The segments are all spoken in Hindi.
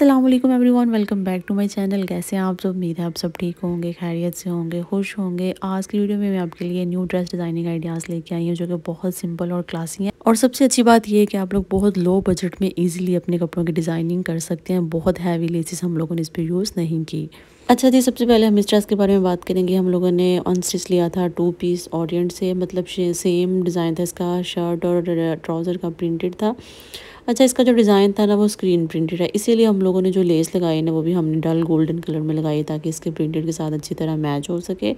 अस्सलाम वालेकुम everyone, welcome back to my channel. कैसे हैं आप सब? उम्मीद है आप सब ठीक होंगे, खैरियत से होंगे, खुश होंगे। आज की वीडियो में मैं आपके लिए न्यू ड्रेस डिज़ाइनिंग आइडियाज़ लेके आई हूँ जो कि बहुत सिंपल और क्लासी हैं। और सबसे अच्छी बात ये है कि आप लोग बहुत लो बजट में इजीली अपने कपड़ों की डिज़ाइनिंग कर सकते हैं। बहुत हैवी लेसेस हम लोगों ने इस पर यूज़ नहीं की। अच्छा जी, सबसे पहले हम इस ड्रेस के बारे में बात करेंगे। हम लोगों ने ऑन स्टिच लिया था 2 पीस ऑरिएंट से, मतलब सेम डिज़ाइन था इसका। शर्ट और ट्राउज़र का प्रिंटेड था। अच्छा, इसका जो डिज़ाइन था ना वो स्क्रीन प्रिंटेड है, इसीलिए हम लोगों ने जो लेस लगाई ना वो भी हमने डल गोल्डन कलर में लगाई ताकि इसके प्रिंटेड के साथ अच्छी तरह मैच हो सके।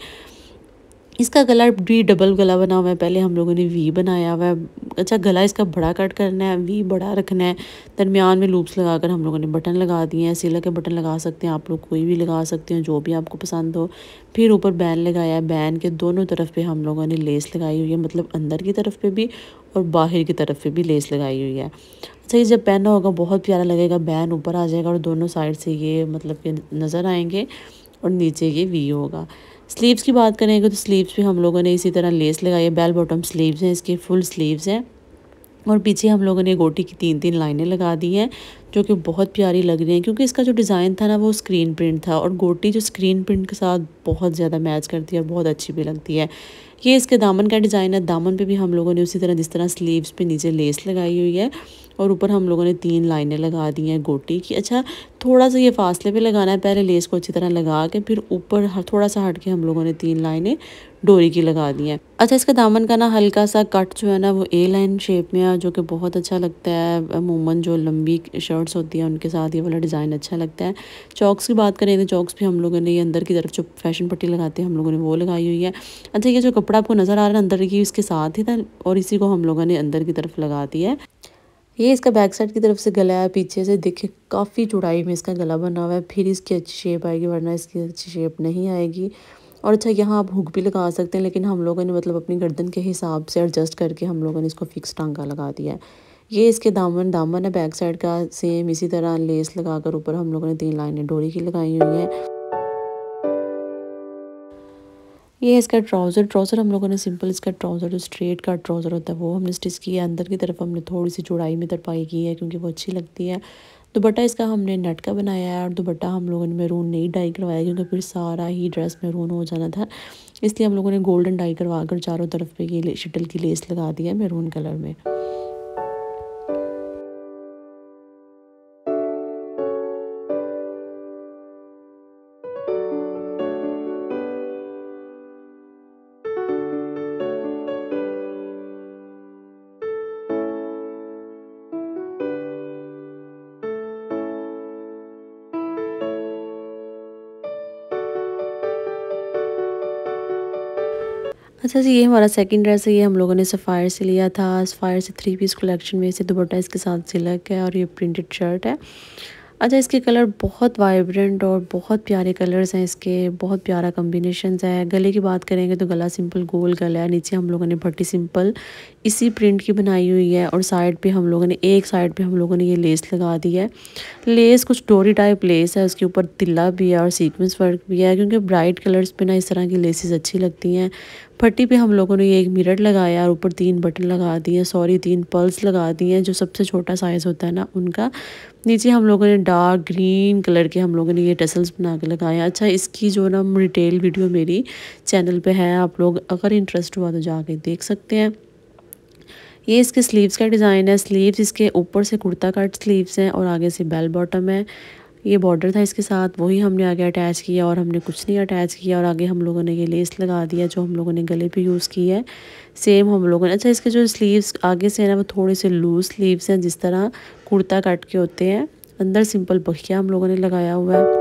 इसका गला भी डबल गला बना हुआ है। पहले हम लोगों ने वी बनाया हुआ है। अच्छा, गला इसका बड़ा कट करना है, वी बड़ा रखना है। दरमियान में लूप्स लगाकर हम लोगों ने बटन लगा दिए हैं। सिला के बटन लगा सकते हैं आप लोग, कोई भी लगा सकते हैं जो भी आपको पसंद हो। फिर ऊपर बैन लगाया है। बैन के दोनों तरफ पे हम लोगों ने लेस लगाई हुई है, मतलब अंदर की तरफ पे भी और बाहर की तरफ पे भी लेस लगाई हुई है। अच्छा, ये जब पहना होगा बहुत प्यारा लगेगा। बैन ऊपर आ जाएगा और दोनों साइड से ये मतलब कि नज़र आएंगे और नीचे ये वी होगा। स्लीव्स की बात करेंगे तो स्लीव्स भी हम लोगों ने इसी तरह लेस लगाई है। बेल बॉटम स्लीव्स हैं इसके, फुल स्लीव्स हैं। और पीछे हम लोगों ने गोटी की 3-3 लाइनें लगा दी हैं जो कि बहुत प्यारी लग रही हैं, क्योंकि इसका जो डिज़ाइन था ना वो स्क्रीन प्रिंट था और गोटी जो स्क्रीन प्रिंट के साथ बहुत ज़्यादा मैच करती है और बहुत अच्छी भी लगती है। ये इसके दामन का डिज़ाइन है। दामन पे भी हम लोगों ने उसी तरह जिस तरह स्लीव्स पे नीचे लेस लगाई हुई है और ऊपर हम लोगों ने 3 लाइनें लगा दी हैं गोटी की। अच्छा, थोड़ा सा ये फासले पे लगाना है, पहले लेस को अच्छी तरह लगा के फिर ऊपर थोड़ा सा हट के हम लोगों ने 3 लाइनें डोरी की लगा दी हैं। अच्छा, इसका दामन का ना हल्का सा कट जो है ना वो ए लाइन शेप में है जो कि बहुत अच्छा लगता है। अमूमन जो लंबी शर्ट्स होती हैं उनके साथ ये वाला डिज़ाइन अच्छा लगता है। चॉक्स की बात करें तो चॉक्स भी हम लोगों ने ये अंदर की तरफ जो फैशन पट्टी लगाते हैं हम लोगों ने वो लगाई हुई है। अच्छा, ये जो कपड़ा आपको नज़र आ रहा है अंदर की, इसके साथ ही था और इसी को हम लोगों ने अंदर की तरफ लगा दिया है। ये इसका बैक साइड की तरफ से गला है। पीछे से देखिए काफ़ी चौड़ाई में इसका गला बना हुआ है, फिर इसकी अच्छी शेप आएगी, वरना इसकी अच्छी शेप नहीं आएगी। और अच्छा, यहाँ आप हुक भी लगा सकते हैं, लेकिन हम लोगों ने मतलब अपनी गर्दन के हिसाब से एडजस्ट करके हम लोगों ने इसको फिक्स टांका लगा दिया है। ये इसके दामन है बैक साइड का। सेम इसी तरह लेस लगाकर ऊपर हम लोगों ने 3 लाइनें डोरी की लगाई हुई हैं। ये है इसका ट्राउज़र हम लोगों ने सिंपल इसका ट्राउज़र जो स्ट्रेट का ट्राउज़र होता है वो हमने स्टिच किया है। अंदर की तरफ हमने थोड़ी सी चौड़ाई में तरपाई की है क्योंकि वो अच्छी लगती है। दुपट्टा इसका हमने नेट का बनाया है और दुपट्टा हम लोगों ने मैरून नहीं डाई करवाया क्योंकि फिर सारा ही ड्रेस मैरून हो जाना था, इसलिए हम लोगों ने गोल्डन डाई करवा कर चारों तरफ पे ये शटल की लेस लगा दी है मैरून कलर में। अच्छा जी, ये हमारा सेकंड ड्रेस है। ये हम लोगों ने सफ़ायर से लिया था। सफ़ायर से 3 पीस कलेक्शन में से दुपट्टा इसके साथ सिल्क है और ये प्रिंटेड शर्ट है। अच्छा, इसके कलर बहुत वाइब्रेंट और बहुत प्यारे कलर्स हैं इसके, बहुत प्यारा कॉम्बिनेशंस है। गले की बात करेंगे तो गला सिंपल गोल गला है। नीचे हम लोगों ने पट्टी सिंपल इसी प्रिंट की बनाई हुई है और साइड पे हम लोगों ने एक साइड पे हम लोगों ने ये लेस लगा दी है। लेस कुछ डोरी टाइप लेस है, उसके ऊपर तिल्ला भी है और सीक्वेंस वर्क भी है, क्योंकि ब्राइट कलर्स पे ना इस तरह की लेसेस अच्छी लगती हैं। पट्टी पे हम लोगों ने ये एक मिरर लगाया और ऊपर 3 बटन लगा दिए, सॉरी 3 पर्ल्स लगा दिए हैं जो सबसे छोटा साइज़ होता है ना उनका। नीचे हम लोगों ने डार्क ग्रीन कलर के हम लोगों ने ये टसल्स बना के लगाए हैं। अच्छा, इसकी जो ना डिटेल वीडियो मेरी चैनल पे है, आप लोग अगर इंटरेस्ट हुआ तो जाके देख सकते हैं। ये इसके स्लीव्स का डिज़ाइन है। स्लीव्स इसके ऊपर से कुर्ता कट स्लीव्स हैं और आगे से बेल बॉटम है। ये बॉर्डर था इसके साथ, वही हमने आगे अटैच किया और हमने कुछ नहीं अटैच किया और आगे हम लोगों ने ये लेस लगा दिया जो हम लोगों ने गले पे यूज़ की है। सेम हम लोगों ने, अच्छा इसके जो स्लीव्स आगे से है ना वो थोड़े से लूज स्लीव्स हैं जिस तरह कुर्ता कट के होते हैं। अंदर सिंपल बखिया हम लोगों ने लगाया हुआ है।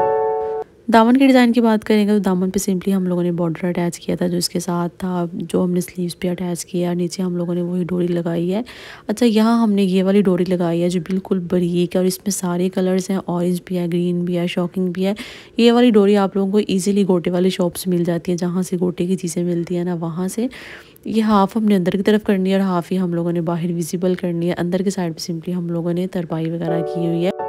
दामन के डिज़ाइन की बात करेंगे तो दामन पे सिंपली हम लोगों ने बॉर्डर अटैच किया था जो इसके साथ था, जो हमने स्लीव्स पे अटैच किया। नीचे हम लोगों ने वही डोरी लगाई है। अच्छा, यहाँ हमने ये वाली डोरी लगाई है जो बिल्कुल बारीक है और इसमें सारे कलर्स हैं, ऑरेंज भी है, ग्रीन भी है, शॉकिंग भी है। ये वाली डोरी आप लोगों को ईजिली गोटे वाली शॉप से मिल जाती है, जहाँ से गोटे की चीज़ें मिलती है ना वहाँ से। ये हाफ़ हमने अंदर की तरफ करनी है और हाफ़ ही हम लोगों ने बाहर विजिबल करनी है। अंदर की साइड पर सिंपली हम लोगों ने तरपाई वगैरह की हुई है।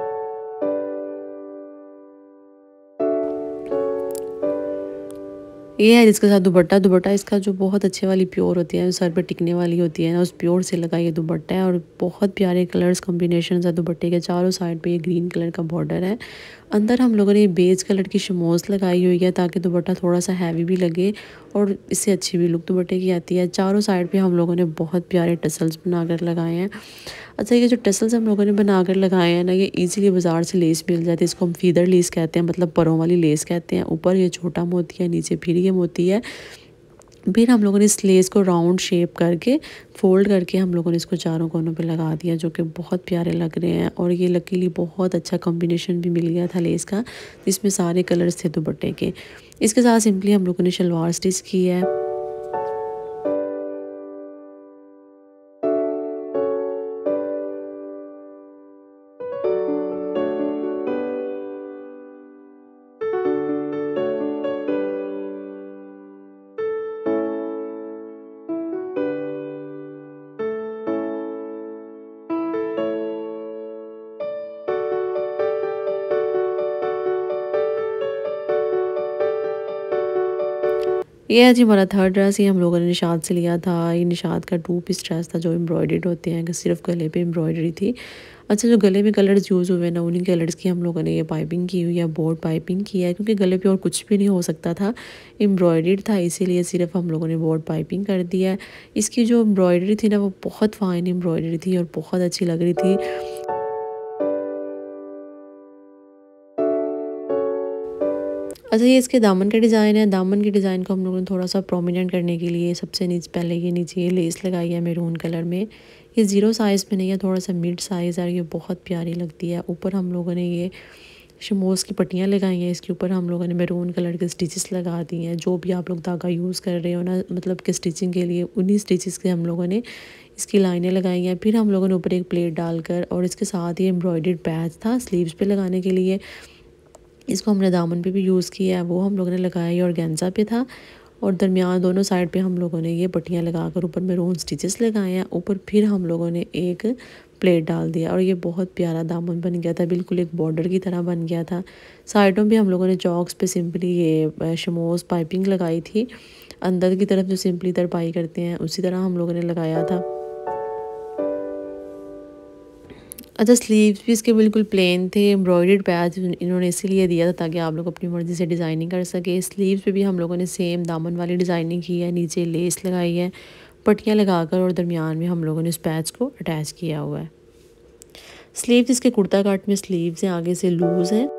ये है जिसके साथ दुपट्टा दुपट्टा इसका जो बहुत अच्छे वाली प्योर होती है, सर पे टिकने वाली होती है ना, उस प्योर से लगा ये दुपट्टा है। और बहुत प्यारे कलर्स कॉम्बिनेशन है दुपट्टे के। चारों साइड पे ये ग्रीन कलर का बॉर्डर है। अंदर हम लोगों ने ये बेज कलर की शमोज लगाई हुई है ताकि दुपट्टा थोड़ा सा हैवी भी लगे और इससे अच्छी भी लुक दुपट्टे की आती है। चारों साइड पे हम लोगों ने बहुत प्यारे टसल्स बनाकर लगाए हैं। अच्छा, ये जो टसल्स हम लोगों ने बनाकर लगाए हैं ना, ये इजीली बाज़ार से लेस मिल जाती है। इसको हम फीदर लेस कहते हैं, मतलब परों वाली लेस कहते हैं। ऊपर ये छोटा मोती है, नीचे फिर ये मोती है। फिर हम लोगों ने इस लेस को राउंड शेप करके फोल्ड करके हम लोगों ने इसको चारों कोनों पे लगा दिया, जो कि बहुत प्यारे लग रहे हैं। और ये लकीली बहुत अच्छा कॉम्बिनेशन भी मिल गया था लेस का, जिसमें सारे कलर्स थे दुपट्टे के। इसके साथ सिंपली हम लोगों ने शलवार स्टिच की है। ये है जी हमारा थर्ड ड्रेस। ये हम लोगों ने निशात से लिया था। ये निशात का 2 पीस ड्रेस था जो एम्ब्रॉयडर्ड होते हैं, कि सिर्फ गले पे एम्ब्रॉयडरी थी। अच्छा, जो गले में कलर्स यूज़ हुए ना, उन्हीं कलर्स की हम लोगों ने ये पाइपिंग की हुई है, बोर्ड पाइपिंग की है, क्योंकि गले पे और कुछ भी नहीं हो सकता था, एम्ब्रॉयडर्ड था, इसीलिए सिर्फ हम लोगों ने बोर्ड पाइपिंग कर दिया है। इसकी जो एम्ब्रॉयडरी थी ना, वो बहुत फाइन एम्ब्रॉयडरी थी और बहुत अच्छी लग रही थी। अच्छा, ये इसके दामन का डिज़ाइन है। दामन के डिज़ाइन को हम लोगों ने थोड़ा सा प्रोमिनेंट करने के लिए सबसे नीचे पहले ये नीचे ये लेस लगाई है मैरून कलर में। ये ज़ीरो साइज़ में नहीं है, थोड़ा सा मिड साइज़ है और ये बहुत प्यारी लगती है। ऊपर हम लोगों ने ये शमोस की पट्टियाँ लगाई हैं। इसके ऊपर हम लोगों ने मैरून कलर के स्टिचेस लगा दी हैं। जो भी आप लोग धागा यूज़ कर रहे हो ना, मतलब कि स्टिचिंग के लिए, उन्हीं स्टिचेस के हम लोगों ने इसकी लाइनें लगाई हैं। फिर हम लोगों ने ऊपर एक प्लेट डालकर और इसके साथ ये एम्ब्रॉयडर्ड पैच था स्लीव्स पे लगाने के लिए। इसको हमने दामन पे भी यूज़ किया है, वो हम लोगों ने लगाया। ये ऑर्गेन्जा पे था और दरमियान दोनों साइड पे हम लोगों ने ये पट्टियाँ लगाकर ऊपर मैरून स्टिचेस लगाए हैं। ऊपर फिर हम लोगों ने एक प्लेट डाल दिया और ये बहुत प्यारा दामन बन गया था, बिल्कुल एक बॉर्डर की तरह बन गया था। साइडों भी हम लोगों ने चौक्स पे सिंपली ये शमोस पाइपिंग लगाई थी। अंदर की तरफ जो सिंपली तरपाई करते हैं उसी तरह हम लोगों ने लगाया था। अच्छा, स्लीव्स भी इसके बिल्कुल प्लेन थे। एम्ब्रॉयडर्ड पैच इन्होंने इसीलिए दिया था ताकि आप लोग अपनी मर्ज़ी से डिज़ाइनिंग कर सके। स्लीव्स पे भी हम लोगों ने सेम दामन वाली डिज़ाइनिंग की है, नीचे लेस लगाई है, पट्टियाँ लगाकर और दरमियान में हम लोगों ने इस पैच को अटैच किया हुआ है। स्लीव्स इसके कुर्ता कट में स्लीव्स हैं, आगे से लूज़ हैं।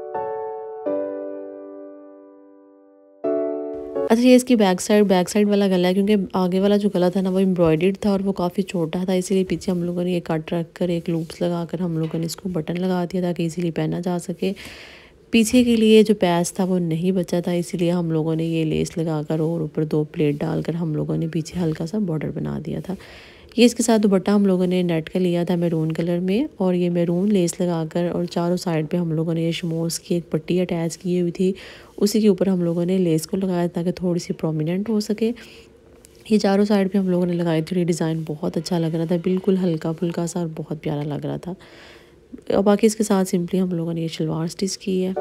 अच्छा, ये इसकी बैक साइड वाला गला है, क्योंकि आगे वाला जो गला था ना, वो एम्ब्रॉयडर्ड था और वो काफ़ी छोटा था, इसीलिए पीछे हम लोगों ने ये कट रख कर एक लूप्स लगाकर हम लोगों ने इसको बटन लगा दिया ताकि इजीली पहना जा सके। पीछे के लिए जो पैच था वो नहीं बचा था, इसीलिए हम लोगों ने ये लेस लगाकर और ऊपर 2 प्लेट डालकर हम लोगों ने पीछे हल्का सा बॉर्डर बना दिया था। ये इसके साथ दुपट्टा हम लोगों ने नेट का लिया था मैरून कलर में, और ये मैरून लेस लगाकर और चारों साइड पे हम लोगों ने ये शमोस की एक पट्टी अटैच की हुई थी, उसी के ऊपर हम लोगों ने लेस को लगाया ताकि थोड़ी सी प्रोमिनेंट हो सके। ये चारों साइड पे हम लोगों ने लगाई थी। ये डिज़ाइन बहुत अच्छा लग रहा था, बिल्कुल हल्का फुल्का सा और बहुत प्यारा लग रहा था। और बाकी इसके साथ सिंपली हम लोगों ने ये शलवार स्टिच की है।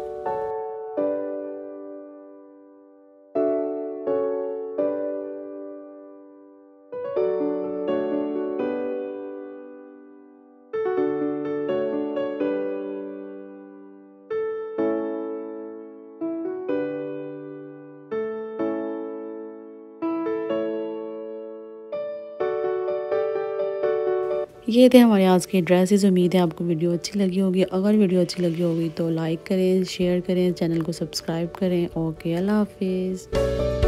ये थे हमारे आज के ड्रेसेस। उम्मीद है आपको वीडियो अच्छी लगी होगी। अगर वीडियो अच्छी लगी होगी तो लाइक करें, शेयर करें, चैनल को सब्सक्राइब करें। ओके, अल्लाह हाफिज़।